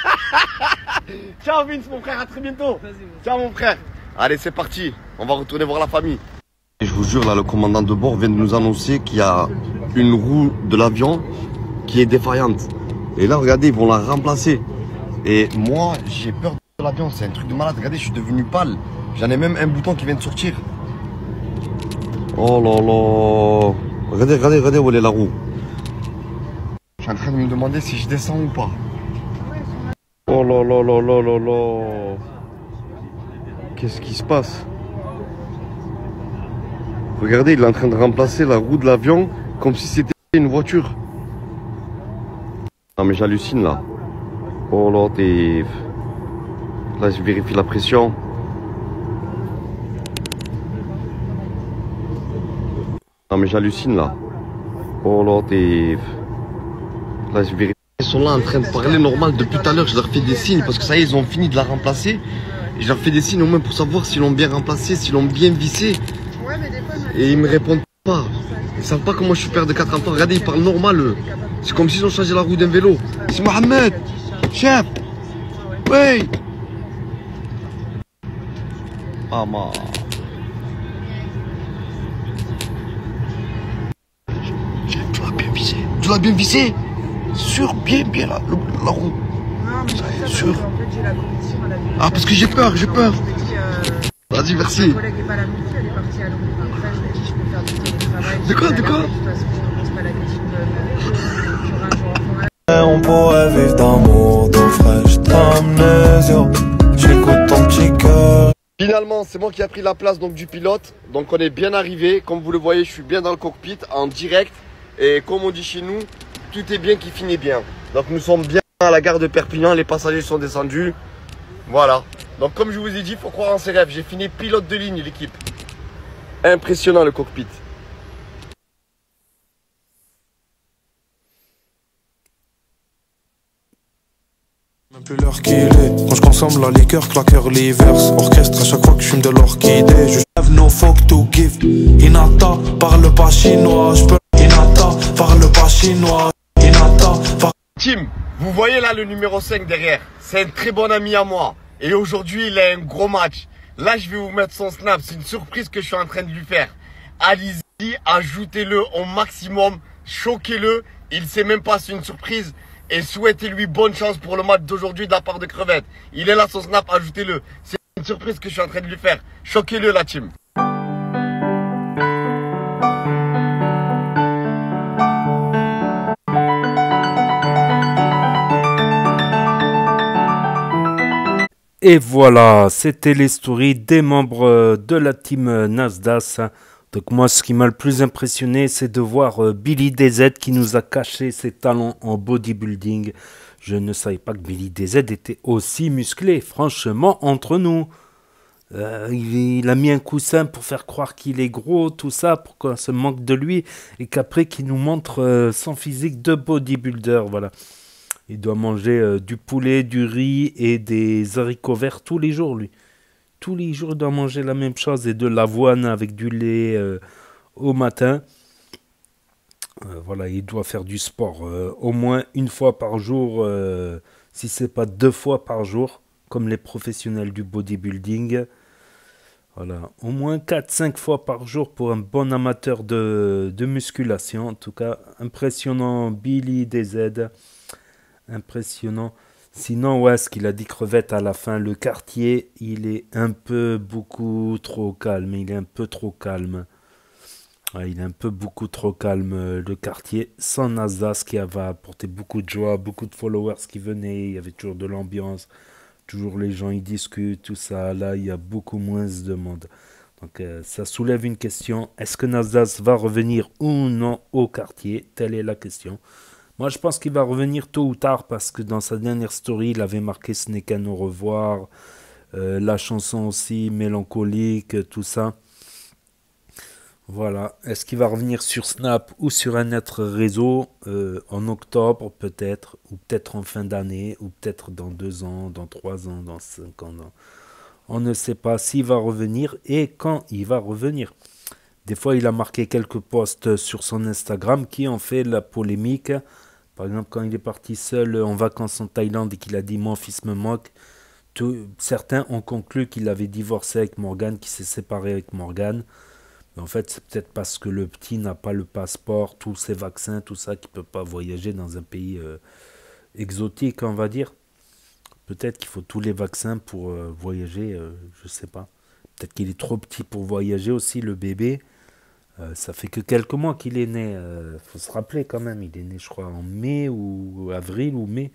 Ciao Vince, mon frère, à très bientôt. Ciao mon frère. Allez, c'est parti. On va retourner voir la famille. Et je vous jure, là, le commandant de bord vient de nous annoncer qu'il y a une roue de l'avion qui est défaillante. Et là, regardez, ils vont la remplacer. Et moi, j'ai peur de l'avion, c'est un truc de malade. Regardez, je suis devenu pâle. J'en ai même un bouton qui vient de sortir. Oh là là. Regardez, regardez, regardez où elle est la roue. Je suis en train de me demander si je descends ou pas. Oh là là là là là là. Qu'est-ce qui se passe? Regardez, il est en train de remplacer la roue de l'avion comme si c'était une voiture. Non mais j'hallucine là. Oh là, t'es... Là, je vérifie la pression. Non mais j'hallucine là. Oh là, t'es... Là, je vérifie. Ils sont là en train de parler normal depuis tout à l'heure. Je leur fais des signes parce que ça y est, ils ont fini de la remplacer. Et je leur fais des signes au moins pour savoir s'ils l'ont bien remplacé, s'ils l'ont bien vissé. Et ils me répondent pas. Ils savent pas comment je suis père de quatre enfants. Regardez, ils parlent normal eux. C'est comme s'ils ont changé la roue d'un vélo. C'est Mohamed. Chef. Oui. Maman. Tu l'as bien vissé. Tu l'as bien vissé. Sûr, bien, bien la, la roue. Non, mais ça, sûr. En fait, j'ai la compétition à la maison. Ah, parce que j'ai peur, j'ai peur. Vas-y, merci. Ma collègue n'est pas là non plus, elle est partie à Londres. Après, je lui ai dit, je peux faire du télétravail. De quoi, de quoi? De toute façon, je ne pose pas la question de j'aurai un jour enfant. On pourrait vivre d'amour, d'eau fraîche, d'amnésia. J'écoute ton petit cœur. Finalement, c'est moi qui ai pris la place donc, du pilote. Donc on est bien arrivé. Comme vous le voyez, je suis bien dans le cockpit, en direct. Et comme on dit chez nous, tout est bien qui finit bien. Donc nous sommes bien à la gare de Perpignan. Les passagers sont descendus. Voilà. Donc comme je vous ai dit, il faut croire en ses rêves. J'ai fini pilote de ligne, l'équipe. Impressionnant le cockpit. Même plus l'heure qu'il est. Quand je consomme la liqueur, claqueur l'hiverse. Orchestre à chaque fois que je fume de l'orchidée. Je have no fuck to give. Inata parle pas chinois. Je peux. Inata parle pas chinois. Inata parle. Tim, vous voyez là le numéro cinq derrière. C'est un très bon ami à moi. Et aujourd'hui, il a un gros match. Là, je vais vous mettre son snap. C'est une surprise que je suis en train de lui faire. Allez-y, ajoutez-le au maximum. Choquez-le. Il sait même pas, c'est une surprise. Et souhaitez-lui bonne chance pour le match d'aujourd'hui de la part de Crevette. Il est là, son snap, ajoutez-le. C'est une surprise que je suis en train de lui faire. Choquez-le, la team. Et voilà, c'était les stories des membres de la team Nasdas. Donc moi, ce qui m'a le plus impressionné, c'est de voir Billy D Z qui nous a caché ses talents en bodybuilding. Je ne savais pas que Billy D Z était aussi musclé, franchement, entre nous. Euh, il, il a mis un coussin pour faire croire qu'il est gros, tout ça, pour qu'on se moque de lui. Et qu'après, qu'il nous montre euh, son physique de bodybuilder, voilà. Il doit manger euh, du poulet, du riz et des haricots verts tous les jours, lui. Tous les jours, il doit manger la même chose et de l'avoine avec du lait euh, au matin. Euh, voilà, il doit faire du sport euh, au moins une fois par jour, euh, si ce n'est pas deux fois par jour, comme les professionnels du bodybuilding. Voilà, au moins quatre à cinq fois par jour pour un bon amateur de, de musculation. En tout cas, impressionnant, Billy D Z. Impressionnant. Sinon, ouais, ce qu'il a dit Crevette à la fin, le quartier, il est un peu beaucoup trop calme. Il est un peu trop calme. Ouais, il est un peu beaucoup trop calme, le quartier. Sans Nasdas qui avait apporté beaucoup de joie, beaucoup de followers qui venaient. Il y avait toujours de l'ambiance. Toujours les gens, ils discutent, tout ça. Là, il y a beaucoup moins de monde. Donc, euh, ça soulève une question. Est-ce que Nasdas va revenir ou non au quartier? Telle est la question. Moi, je pense qu'il va revenir tôt ou tard parce que dans sa dernière story, il avait marqué « Ce n'est qu'un au revoir euh, ». La chanson aussi, mélancolique, tout ça. Voilà. Est-ce qu'il va revenir sur Snap ou sur un autre réseau euh, en octobre peut-être, ou peut-être en fin d'année, ou peut-être dans deux ans, dans trois ans, dans cinq ans. Dans... On ne sait pas s'il va revenir et quand il va revenir. Des fois, il a marqué quelques posts sur son Instagram qui ont fait la polémique. Par exemple, quand il est parti seul en vacances en Thaïlande et qu'il a dit « Mon fils me moque », certains ont conclu qu'il avait divorcé avec Morgane, qu'il s'est séparé avec Morgane. Mais en fait, c'est peut-être parce que le petit n'a pas le passeport, tous ses vaccins, tout ça, qu'il ne peut pas voyager dans un pays euh, exotique, on va dire. Peut-être qu'il faut tous les vaccins pour euh, voyager, euh, je sais pas. Peut-être qu'il est trop petit pour voyager aussi, le bébé. Euh, ça fait que quelques mois qu'il est né. Euh, faut se rappeler quand même, il est né, je crois, en mai ou avril ou mai.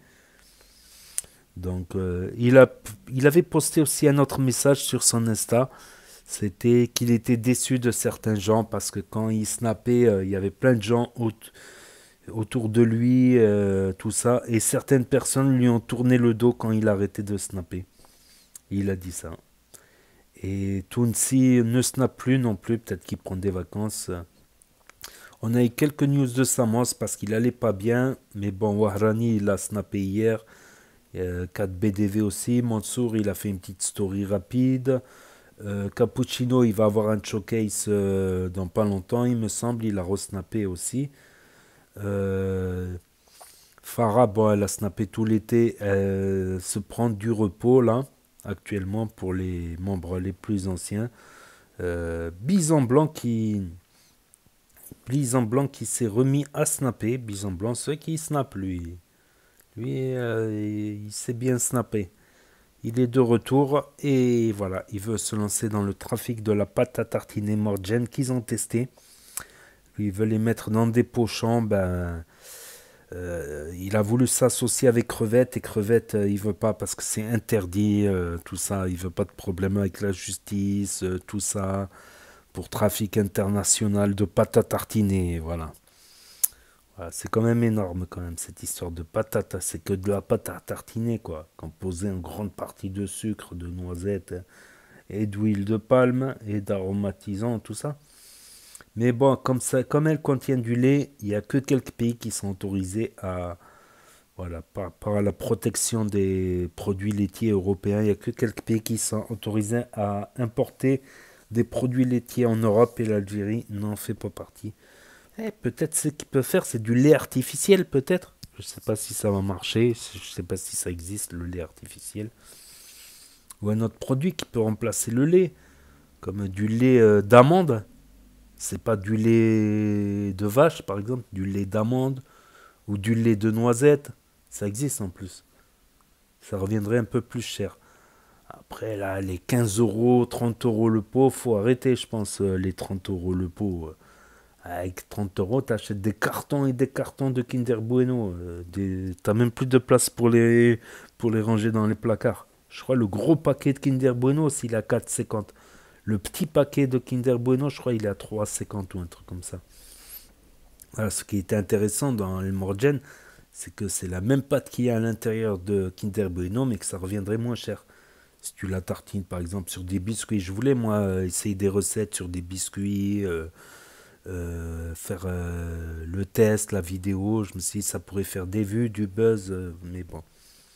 Donc, euh, il, a, il avait posté aussi un autre message sur son Insta. C'était qu'il était déçu de certains gens parce que quand il snappait, euh, il y avait plein de gens au autour de lui, euh, tout ça. Et certaines personnes lui ont tourné le dos quand il arrêtait de snapper. Il a dit ça. Et Tounsi ne snappe plus non plus, peut-être qu'il prend des vacances. On a eu quelques news de Samos parce qu'il allait pas bien. Mais bon, Wahrani, il a snappé hier. Euh, quatre B D V aussi. Mansour, il a fait une petite story rapide. Euh, Cappuccino, il va avoir un showcase euh, dans pas longtemps, il me semble. Il a resnappé aussi. Euh, Farah, bon, elle a snappé tout l'été. Elle se prend du repos là, actuellement, pour les membres les plus anciens. Euh, Bison Blanc qui. Bison Blanc qui s'est remis à snapper. Bison Blanc, ceux qui snappent, lui. Lui, euh, il s'est bien snappé. Il est de retour et voilà, il veut se lancer dans le trafic de la pâte à tartiner Mordjen qu'ils ont testé. Il veut les mettre dans des pochons. Ben, euh, il a voulu s'associer avec Crevette et Crevette, euh, il veut pas parce que c'est interdit, euh, tout ça. Il veut pas de problème avec la justice, euh, tout ça, pour trafic international de pâte à tartiner, voilà. Voilà, c'est quand même énorme quand même cette histoire de patate, c'est que de la pâte à tartiner quoi, composée en grande partie de sucre, de noisettes et d'huile de palme et d'aromatisants, tout ça. Mais bon, comme, ça, comme elles contiennent du lait, il n'y a que quelques pays qui sont autorisés à, voilà, par, par la protection des produits laitiers européens, il n'y a que quelques pays qui sont autorisés à importer des produits laitiers en Europe et l'Algérie n'en fait pas partie. Eh, peut-être ce qu'ils peuvent faire, c'est du lait artificiel, peut-être. Je ne sais pas si ça va marcher, je ne sais pas si ça existe, le lait artificiel. Ou un autre produit qui peut remplacer le lait, comme du lait euh, d'amande. C'est pas du lait de vache, par exemple, du lait d'amande ou du lait de noisette. Ça existe en plus. Ça reviendrait un peu plus cher. Après, là, les quinze euros, trente euros le pot, faut arrêter, je pense, les trente euros le pot. Avec trente euros, tu achètes des cartons et des cartons de Kinder Bueno. Tu n'as même plus de place pour les, pour les ranger dans les placards. Je crois le gros paquet de Kinder Bueno, s'il est à quatre euros cinquante. Le petit paquet de Kinder Bueno, je crois il est à trois euros cinquante ou un truc comme ça. Voilà, ce qui était intéressant dans le Mordjen, c'est que c'est la même pâte qu'il y a à l'intérieur de Kinder Bueno, mais que ça reviendrait moins cher. Si tu la tartines par exemple sur des biscuits, je voulais moi essayer des recettes sur des biscuits, euh, euh, faire euh, le test, la vidéo. Je me suis dit ça pourrait faire des vues, du buzz, euh, mais bon.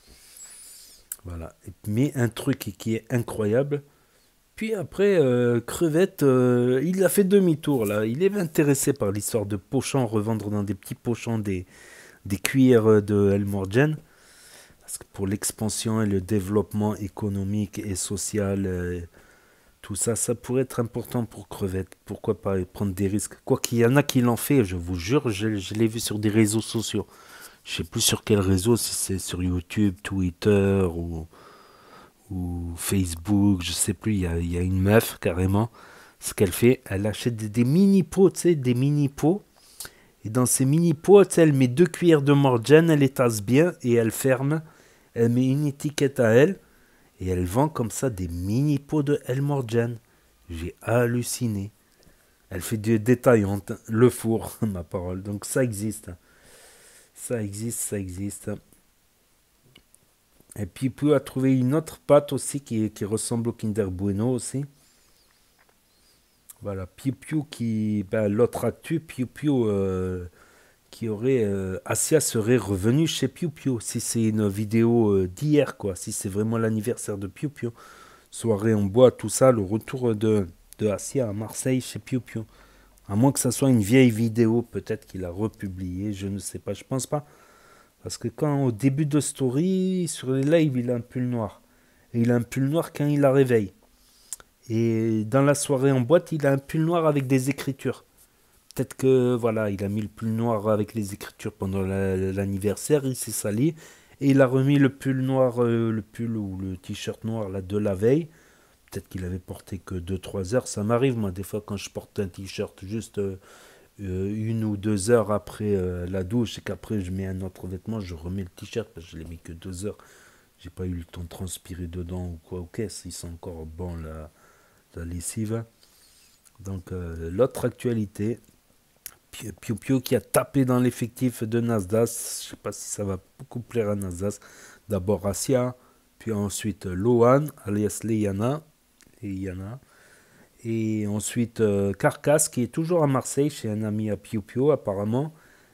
Voilà. Mais un truc qui est incroyable. Puis après, euh, Crevette, euh, il a fait demi-tour là. Il est intéressé par l'histoire de pochons, revendre dans des petits pochons des, des cuillères de El Mordjen. Parce que pour l'expansion et le développement économique et social, euh, tout ça, ça pourrait être important pour Crevette. Pourquoi pas prendre des risques? Quoi qu'il y en a qui l'ont fait, je vous jure, je, je l'ai vu sur des réseaux sociaux. Je sais plus sur quel réseau, si c'est sur YouTube, Twitter ou, ou Facebook, je sais plus. Il y a, il y a une meuf carrément. Ce qu'elle fait, elle achète des, des mini pots, tu sais, des mini pots. Et dans ces mini pots, tu sais, elle met deux cuillères de Mordjen, elle les tasse bien et elle ferme. Elle met une étiquette à elle et elle vend comme ça des mini pots de El Mordjen. J'ai halluciné. Elle fait du détaillante, le four, ma parole. Donc ça existe. Ça existe, ça existe. Et puis, puis a trouvé une autre pâte aussi qui, qui ressemble au Kinder Bueno aussi. Voilà, Piu Piu qui... Ben, l'autre actu, Piu Piu... Euh, qui aurait... Euh, Asia serait revenu chez Piu Piu. Si c'est une vidéo euh, d'hier, quoi. Si c'est vraiment l'anniversaire de Piu Piu. Soirée en bois, tout ça. Le retour de, de Asia à Marseille chez Piu Piu. À moins que ça soit une vieille vidéo, peut-être qu'il a republié, je ne sais pas, je pense pas. Parce que quand au début de Story, sur les lives, il a un pull noir. Et il a un pull noir quand il la réveille. Et dans la soirée en boîte, il a un pull noir avec des écritures. Peut-être que voilà, il a mis le pull noir avec les écritures pendant l'anniversaire, il s'est sali. Et il a remis le pull noir, euh, le pull ou le t-shirt noir là, de la veille. Peut-être qu'il avait porté que deux trois heures. Ça m'arrive, moi, des fois, quand je porte un t-shirt juste euh, euh, une ou deux heures après euh, la douche et qu'après je mets un autre vêtement, je remets le t-shirt parce que je l'ai mis que deux heures. J'ai pas eu le temps de transpirer dedans ou quoi. Ok, ils sont encore bons, la, la lessive. Donc, euh, l'autre actualité, Piu Piu qui a tapé dans l'effectif de Nasdaq. Je sais pas si ça va beaucoup plaire à Nasdaq. D'abord Asia, puis ensuite Lohan, alias Liana. Liana. Et ensuite euh, Carcasse, qui est toujours à Marseille, chez un ami à Piu Piu apparemment.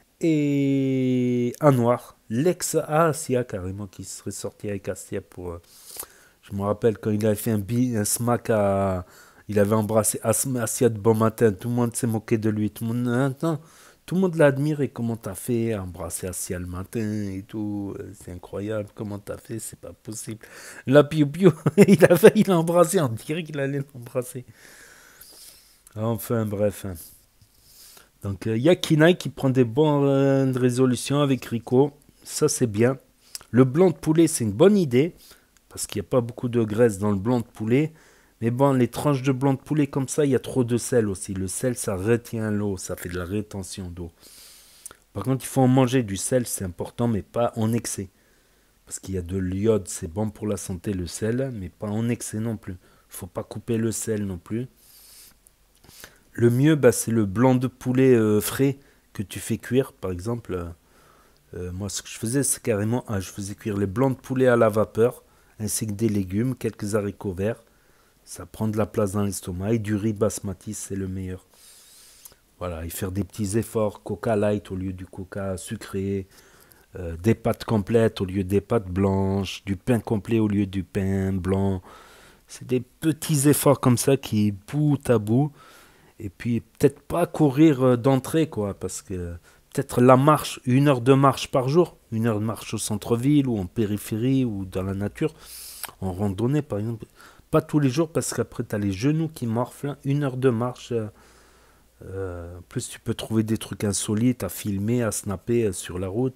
Et Anwar, l'ex-Asia carrément, qui serait sorti avec Asia pour... Euh, je me rappelle quand il avait fait un, bi, un smack à... Il avait embrassé Asia de bon matin, tout le monde s'est moqué de lui, tout le monde, attends, tout le monde l'a admiré, comment t'as fait, embrasser Asia le matin et tout, c'est incroyable, comment t'as fait, c'est pas possible. Là, Piu Piu, il a failli l'embrasser, on dirait qu'il allait l'embrasser. Enfin, bref. Donc, il euh, y a Kinaï qui prend des bonnes euh, résolutions avec Rico, ça c'est bien. Le blanc de poulet, c'est une bonne idée, parce qu'il n'y a pas beaucoup de graisse dans le blanc de poulet. Mais bon, les tranches de blanc de poulet comme ça, il y a trop de sel aussi. Le sel, ça retient l'eau, ça fait de la rétention d'eau. Par contre, il faut en manger du sel, c'est important, mais pas en excès. Parce qu'il y a de l'iode, c'est bon pour la santé, le sel, mais pas en excès non plus. Il ne faut pas couper le sel non plus. Le mieux, bah, c'est le blanc de poulet euh, frais que tu fais cuire. Par exemple, euh, euh, moi, ce que je faisais, c'est carrément, ah, je faisais cuire les blancs de poulet à la vapeur, ainsi que des légumes, quelques haricots verts. Ça prend de la place dans l'estomac. Et du riz basmati, c'est le meilleur. Voilà, et faire des petits efforts. Coca light au lieu du coca sucré. Euh, des pâtes complètes au lieu des pâtes blanches. Du pain complet au lieu du pain blanc. C'est des petits efforts comme ça qui, bout à bout. Et puis, peut-être pas courir d'entrée, quoi. Parce que peut-être la marche, une heure de marche par jour. Une heure de marche au centre-ville ou en périphérie ou dans la nature. En randonnée, par exemple. Pas tous les jours parce qu'après tu as les genoux qui morflent. Une heure de marche. Euh, plus tu peux trouver des trucs insolites à filmer, à snapper sur la route.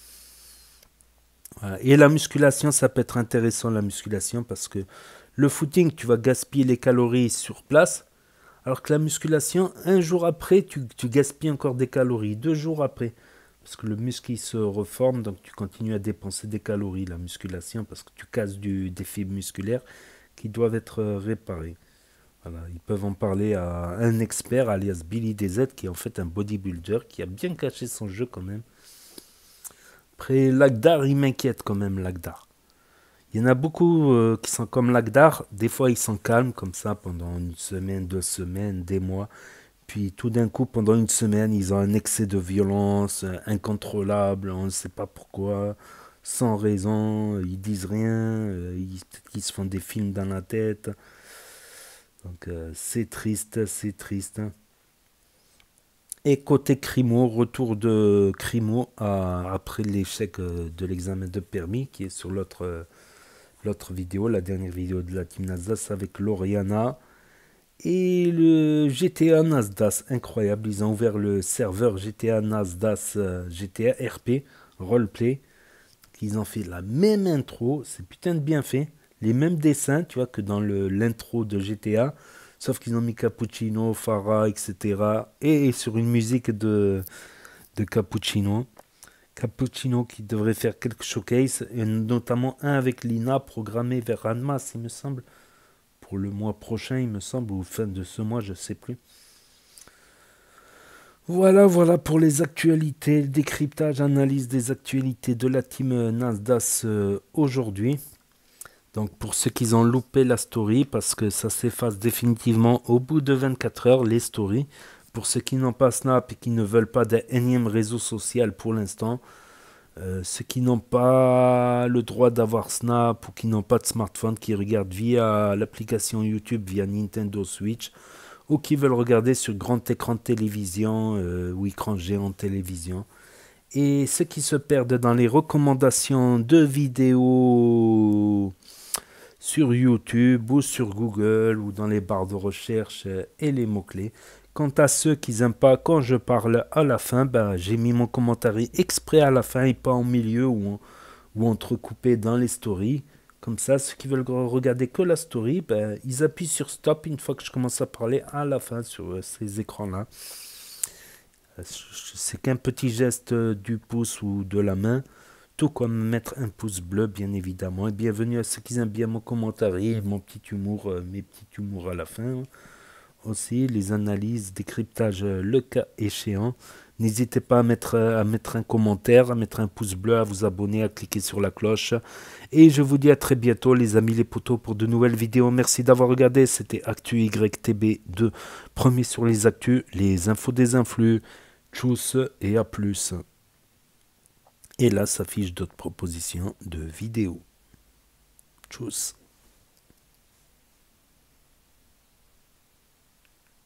Voilà. Et la musculation, ça peut être intéressant la musculation parce que le footing, tu vas gaspiller les calories sur place. Alors que la musculation, un jour après, tu, tu gaspilles encore des calories. Deux jours après. Parce que le muscle il se reforme, donc tu continues à dépenser des calories, la musculation, parce que tu casses du, des fibres musculaires qui doivent être réparés. Voilà, ils peuvent en parler à un expert, alias Billy D Z, qui est en fait un bodybuilder, qui a bien caché son jeu quand même. Après, Lagdar, il m'inquiète quand même, Lagdar. Il y en a beaucoup euh, qui sont comme Lagdar. Des fois, ils sont calmes comme ça pendant une semaine, deux semaines, des mois. Puis tout d'un coup, pendant une semaine, ils ont un excès de violence incontrôlable, on ne sait pas pourquoi. Sans raison, ils disent rien, ils, ils se font des films dans la tête. Donc euh, c'est triste, c'est triste. Et côté Crimo, retour de Crimo à, après l'échec de l'examen de permis, qui est sur l'autre euh, l'autre vidéo, la dernière vidéo de la team Nasdaq avec Loriana. Et le G T A Nasdaq, incroyable, ils ont ouvert le serveur G T A Nasdaq, euh, G T A R P, roleplay. Ils ont fait la même intro, c'est putain de bien fait, les mêmes dessins, tu vois, que dans l'intro de G T A, sauf qu'ils ont mis Cappuccino, Farah, et cetera. Et, et sur une musique de, de Cappuccino. Cappuccino qui devrait faire quelques showcases, et notamment un avec Lina, programmé vers Annemasse, il me semble, pour le mois prochain, il me semble, ou fin de ce mois, je ne sais plus. Voilà, voilà pour les actualités, le décryptage, analyse des actualités de la team Nasdaq euh, aujourd'hui. Donc pour ceux qui ont loupé la story, parce que ça s'efface définitivement au bout de vingt-quatre heures, les stories. Pour ceux qui n'ont pas Snap et qui ne veulent pas d'un énième réseau social pour l'instant, euh, ceux qui n'ont pas le droit d'avoir Snap ou qui n'ont pas de smartphone, qui regardent via l'application YouTube, via Nintendo Switch, ou qui veulent regarder sur grand écran de télévision euh, ou écran géant de télévision. Et ceux qui se perdent dans les recommandations de vidéos sur YouTube ou sur Google ou dans les barres de recherche et les mots-clés, Quant à ceux qui n'aiment pas quand je parle à la fin, ben, j'ai mis mon commentaire exprès à la fin et pas en milieu ou, en, ou entrecoupé dans les stories. Comme ça, ceux qui veulent regarder que la story, ben, ils appuient sur stop une fois que je commence à parler à la fin sur euh, ces écrans-là. C'est qu'un petit geste du pouce ou de la main, tout comme mettre un pouce bleu, bien évidemment. Et bienvenue à ceux qui aiment bien mon commentaire et mon petit humour, euh, mes petits humours à la fin. Aussi, les analyses, décryptage, le cas échéant. N'hésitez pas à mettre, à mettre un commentaire, à mettre un pouce bleu, à vous abonner, à cliquer sur la cloche. Et je vous dis à très bientôt les amis les potos pour de nouvelles vidéos. Merci d'avoir regardé, c'était Actu Y T B deux. Premier sur les actus, les infos des influx. Tchuss et à plus. Et là s'affiche d'autres propositions de vidéos. Tchuss.